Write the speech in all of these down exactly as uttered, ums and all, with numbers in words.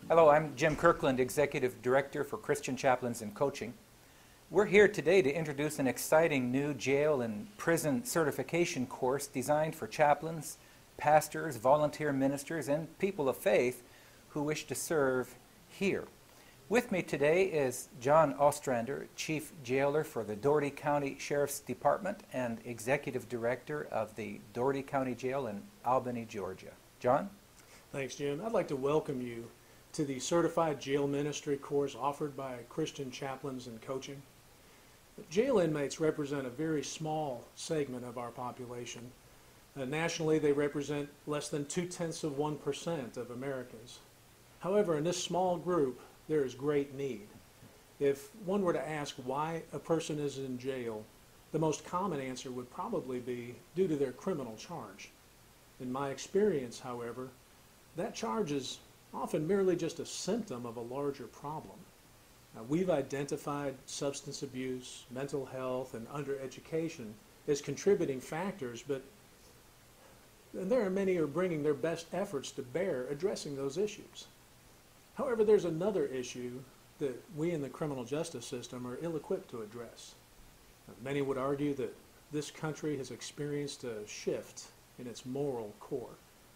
Hello, I'm Jim Kirkland, Executive Director for Christian Chaplains and Coaching. We're here today to introduce an exciting new jail and prison certification course designed for chaplains, pastors, volunteer ministers, and people of faith who wish to serve here. With me today is John Ostrander, Chief Jailer for the Dougherty County Sheriff's Department and Executive Director of the Dougherty County Jail in Albany, Georgia. John? Thanks, Jim. I'd like to welcome you to the Certified Jail Ministry course offered by Christian Chaplains and Coaching. Jail inmates represent a very small segment of our population. Uh, nationally, they represent less than two-tenths of one percent of Americans. However, in this small group, there is great need. If one were to ask why a person is in jail, the most common answer would probably be due to their criminal charge. In my experience, however, that charge is often merely just a symptom of a larger problem. Now, we've identified substance abuse, mental health, and undereducation as contributing factors, but there are many who are bringing their best efforts to bear addressing those issues. However, there's another issue that we in the criminal justice system are ill-equipped to address. Now, many would argue that this country has experienced a shift in its moral core.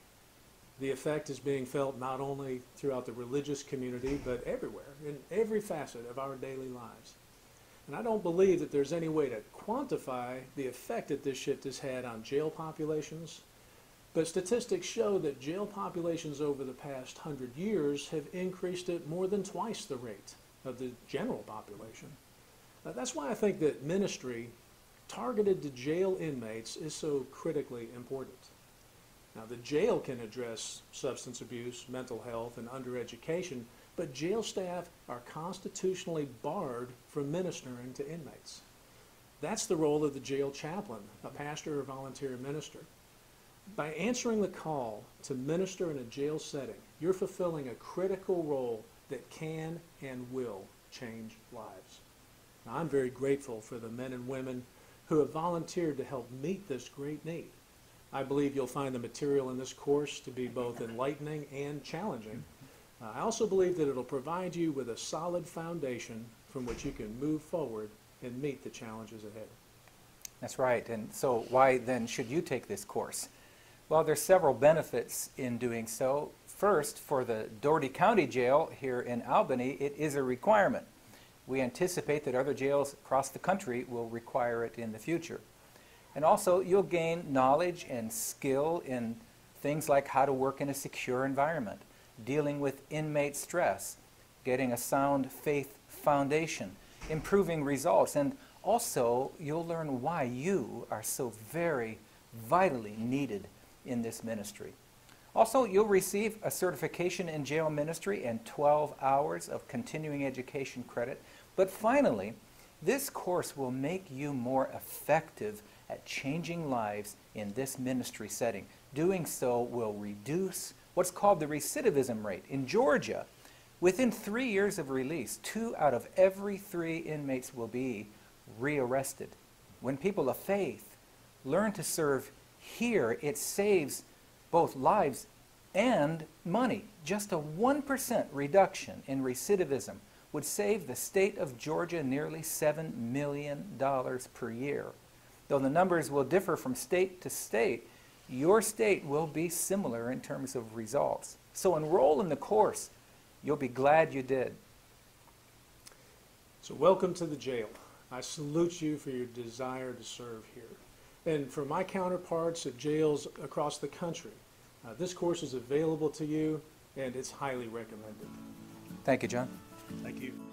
The effect is being felt not only throughout the religious community, but everywhere, in every facet of our daily lives. And I don't believe that there's any way to quantify the effect that this shift has had on jail populations, but statistics show that jail populations over the past hundred years have increased at more than twice the rate of the general population. Uh, that's why I think that ministry targeted to jail inmates is so critically important. Now, the jail can address substance abuse, mental health, and undereducation, but jail staff are constitutionally barred from ministering to inmates. That's the role of the jail chaplain, a pastor or volunteer minister. By answering the call to minister in a jail setting, you're fulfilling a critical role that can and will change lives. Now, I'm very grateful for the men and women who have volunteered to help meet this great need. I believe you'll find the material in this course to be both enlightening and challenging. Uh, I also believe that it'll provide you with a solid foundation from which you can move forward and meet the challenges ahead. That's right. And so why then should you take this course? Well, there's several benefits in doing so. First, for the Dougherty County Jail here in Albany, it is a requirement. We anticipate that other jails across the country will require it in the future. And also, you'll gain knowledge and skill in things like how to work in a secure environment, dealing with inmate stress, getting a sound faith foundation, improving results, and also you'll learn why you are so very vitally needed in this ministry. Also, you'll receive a certification in jail ministry and twelve hours of continuing education credit. But finally, this course will make you more effective at changing lives in this ministry setting. Doing so will reduce what's called the recidivism rate. In Georgia, within three years of release, two out of every three inmates will be rearrested. When people of faith learn to serve here, it saves both lives and money. Just a one percent reduction in recidivism would save the state of Georgia nearly seven million dollars per year. Though the numbers will differ from state to state, your state will be similar in terms of results. So enroll in the course. You'll be glad you did. So welcome to the jail. I salute you for your desire to serve here. And for my counterparts at jails across the country, uh, this course is available to you and it's highly recommended. Thank you, John. Thank you.